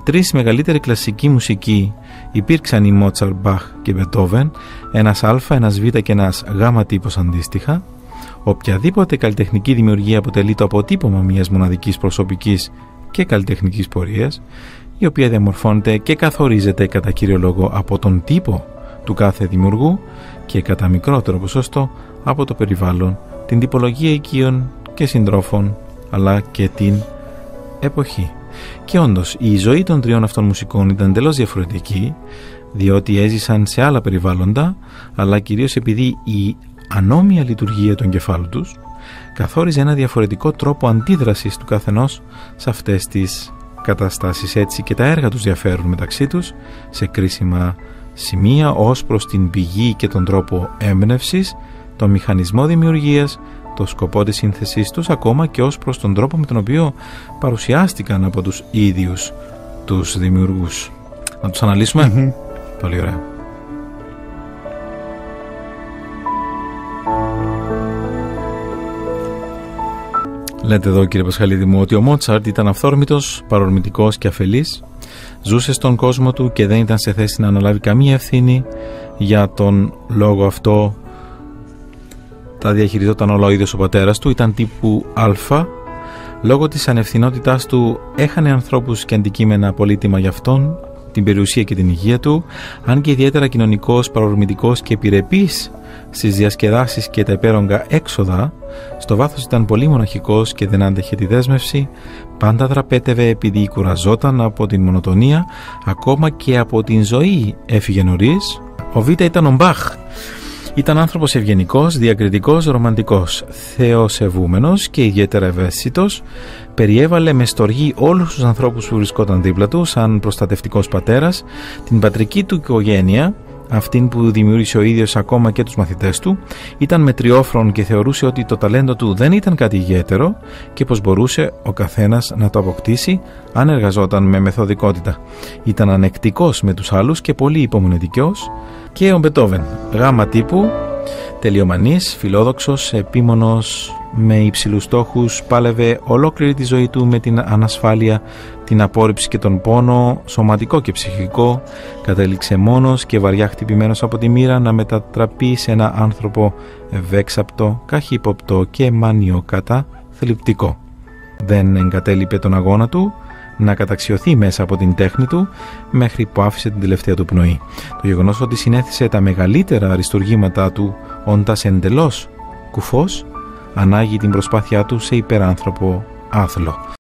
τρεις μεγαλύτεροι κλασικοί μουσικοί υπήρξαν οι Μότσαρτ, Μπαχ και Μπετόβεν, ένας Α, ένας Β και ένας Γ τύπος αντίστοιχα. Οποιαδήποτε καλλιτεχνική δημιουργία αποτελεί το αποτύπωμα μιας μοναδικής προσωπικής και καλλιτεχνικής πορείας, η οποία διαμορφώνεται και καθορίζεται κατά κύριο λόγο από τον τύπο του κάθε δημιουργού και κατά μικρότερο ποσοστό από το περιβάλλον, την τυπολογία οικείων και συντρόφων, αλλά και την εποχή. Και όντως η ζωή των τριών αυτών μουσικών ήταν εντελώς διαφορετική, διότι έζησαν σε άλλα περιβάλλοντα, αλλά κυρίως επειδή η ανώμια λειτουργία του εγκεφάλου τους καθόριζε ένα διαφορετικό τρόπο αντίδρασης του καθενός σε αυτές τις καταστάσεις. Έτσι και τα έργα τους διαφέρουν μεταξύ τους σε κρίσιμα σημεία ως προς την πηγή και τον τρόπο έμπνευσης, τον μηχανισμό δημιουργίας, το σκοπό της σύνθεσής τους, ακόμα και ως προς τον τρόπο με τον οποίο παρουσιάστηκαν από τους ίδιους τους δημιουργούς. Να τους αναλύσουμε? Πολύ ωραία. Λέτε εδώ, κύριε Πασχαλίδη μου, ότι ο Μότσαρτ ήταν αυθόρμητος, παρορμητικός και αφελής, ζούσε στον κόσμο του και δεν ήταν σε θέση να αναλάβει καμία ευθύνη για τον λόγο αυτό. Τα διαχειριζόταν όλα ο ίδιος ο πατέρας του, ήταν τύπου Α. Λόγω της ανευθυνότητάς του έχανε ανθρώπους και αντικείμενα πολύτιμα για αυτόν, την περιουσία και την υγεία του, αν και ιδιαίτερα κοινωνικός, παρορμητικός και επιρρεπής στις διασκεδάσεις και τα υπέρογγα έξοδα, στο βάθος ήταν πολύ μοναχικός και δεν άντεχε τη δέσμευση, πάντα δραπέτευε επειδή κουραζόταν από την μονοτονία, ακόμα και από την ζωή έφυγε νωρίς. Ο Β ήταν ο Μπαχ. Ήταν άνθρωπος ευγενικός, διακριτικός, ρομαντικός, θεοσεβούμενος και ιδιαίτερα ευαίσθητος. Περιέβαλε με στοργή όλους τους ανθρώπους που βρισκόταν δίπλα του, σαν προστατευτικός πατέρας, την πατρική του οικογένεια, αυτήν που δημιούργησε ο ίδιος, ακόμα και τους μαθητές του. Ήταν μετριόφρον και θεωρούσε ότι το ταλέντο του δεν ήταν κάτι ιδιαίτερο και πως μπορούσε ο καθένας να το αποκτήσει αν εργαζόταν με μεθοδικότητα. Ήταν ανεκτικός με τους άλλους και πολύ υπομονετικός. Και ο Μπετόβεν, Γ τύπου, τελειομανής, φιλόδοξος, επίμονος, με υψηλούς στόχους, πάλευε ολόκληρη τη ζωή του με την ανασφάλεια, την απόρριψη και τον πόνο, σωματικό και ψυχικό. Κατέληξε μόνος και βαριά χτυπημένος από τη μοίρα να μετατραπεί σε ένα άνθρωπο ευέξαπτο, καχύποπτο και μανιοκάτα θλιπτικό. Δεν εγκατέλειπε τον αγώνα του να καταξιωθεί μέσα από την τέχνη του μέχρι που άφησε την τελευταία του πνοή. Το γεγονός ότι συνέθεσε τα μεγαλύτερα αριστουργήματά του όντας εντελώς κουφός ανάγει την προσπάθειά του σε υπεράνθρωπο άθλο.